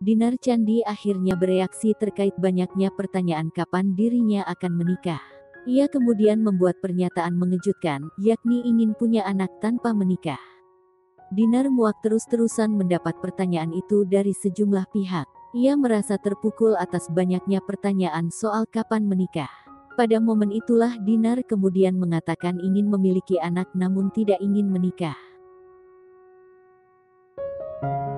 Dinar Candi akhirnya bereaksi terkait banyaknya pertanyaan kapan dirinya akan menikah. Ia kemudian membuat pernyataan mengejutkan, yakni ingin punya anak tanpa menikah. Dinar muak terus-terusan mendapat pertanyaan itu dari sejumlah pihak. Ia merasa terpukul atas banyaknya pertanyaan soal kapan menikah. Pada momen itulah Dinar kemudian mengatakan ingin memiliki anak namun tidak ingin menikah.